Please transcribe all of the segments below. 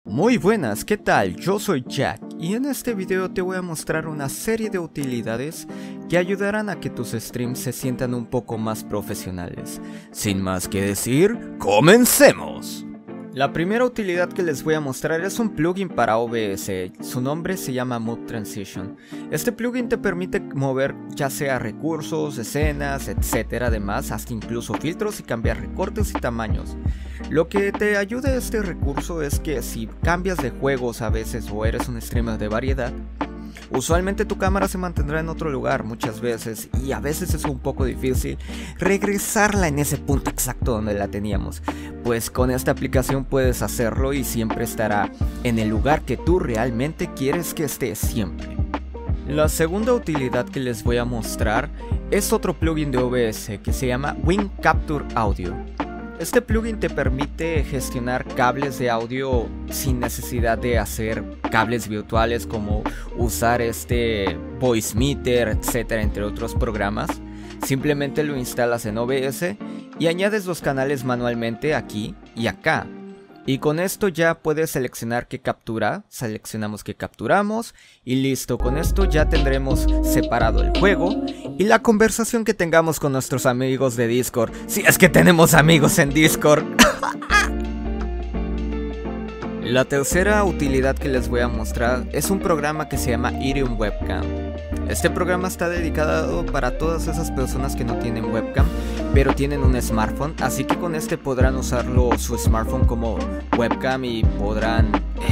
Muy buenas, ¿qué tal? Yo soy Jack y en este video te voy a mostrar una serie de utilidades que ayudarán a que tus streams se sientan un poco más profesionales. Sin más que decir, ¡comencemos! La primera utilidad que les voy a mostrar es un plugin para OBS, su nombre se llama Mood Transition. Este plugin te permite mover ya sea recursos, escenas, etcétera, además hasta incluso filtros y cambiar recortes y tamaños. Lo que te ayuda este recurso es que si cambias de juegos a veces o eres un streamer de variedad, usualmente tu cámara se mantendrá en otro lugar muchas veces y a veces es un poco difícil regresarla en ese punto exacto donde la teníamos. Pues con esta aplicación puedes hacerlo y siempre estará en el lugar que tú realmente quieres que esté siempre. La segunda utilidad que les voy a mostrar es otro plugin de OBS que se llama Wing Capture Audio. Este plugin te permite gestionar cables de audio sin necesidad de hacer cables virtuales como usar este Voice Meter, etcétera, entre otros programas. Simplemente lo instalas en OBS y añades los canales manualmente aquí y acá. Y con esto ya puedes seleccionar qué captura, seleccionamos qué capturamos y listo, con esto ya tendremos separado el juego y la conversación que tengamos con nuestros amigos de Discord, si es que tenemos amigos en Discord. La tercera utilidad que les voy a mostrar es un programa que se llama Irium Webcam. Este programa está dedicado para todas esas personas que no tienen webcam, pero tienen un smartphone, así que con este podrán usarlo su smartphone como webcam y podrán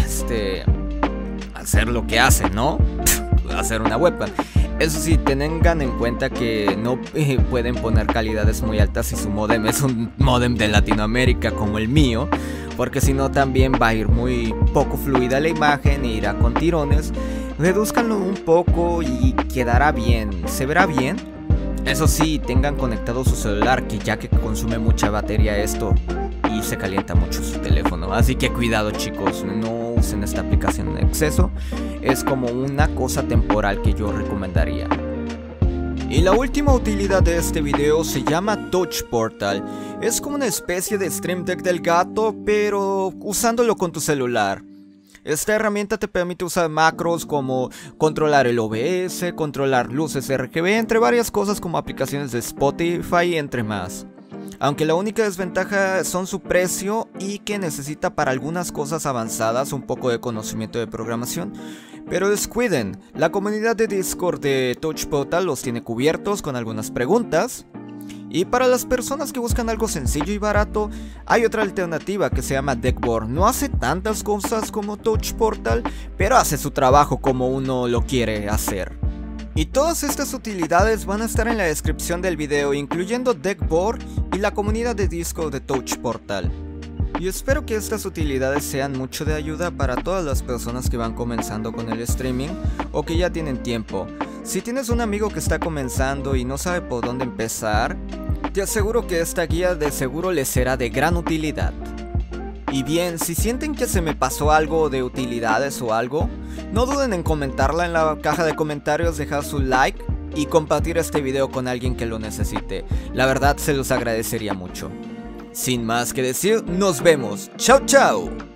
hacer lo que hacen, ¿no? Hacer una webcam. Eso sí, tengan en cuenta que no pueden poner calidades muy altas si su modem es un modem de Latinoamérica como el mío, porque si no también va a ir muy poco fluida la imagen e irá con tirones. Redúzcanlo un poco y quedará bien, se verá bien. Eso sí, tengan conectado su celular, que ya que consume mucha batería esto y se calienta mucho su teléfono. Así que cuidado chicos, no usen esta aplicación en exceso. Es como una cosa temporal que yo recomendaría. Y la última utilidad de este video se llama Touch Portal. Es como una especie de Stream Deck del gato, pero usándolo con tu celular. Esta herramienta te permite usar macros como controlar el OBS, controlar luces RGB, entre varias cosas como aplicaciones de Spotify y entre más. Aunque la única desventaja son su precio y que necesita para algunas cosas avanzadas un poco de conocimiento de programación. Pero descuiden, la comunidad de Discord de Touch Portal los tiene cubiertos con algunas preguntas. Y para las personas que buscan algo sencillo y barato, hay otra alternativa que se llama Deckboard. No hace tantas cosas como Touch Portal, pero hace su trabajo como uno lo quiere hacer. Y todas estas utilidades van a estar en la descripción del video, incluyendo Deckboard y la comunidad de Discord de Touch Portal. Y espero que estas utilidades sean mucho de ayuda para todas las personas que van comenzando con el streaming o que ya tienen tiempo. Si tienes un amigo que está comenzando y no sabe por dónde empezar, te aseguro que esta guía de seguro les será de gran utilidad. Y bien, si sienten que se me pasó algo de utilidades o algo, no duden en comentarla en la caja de comentarios, dejar su like y compartir este video con alguien que lo necesite. La verdad se los agradecería mucho. Sin más que decir, nos vemos. ¡Chao, chao!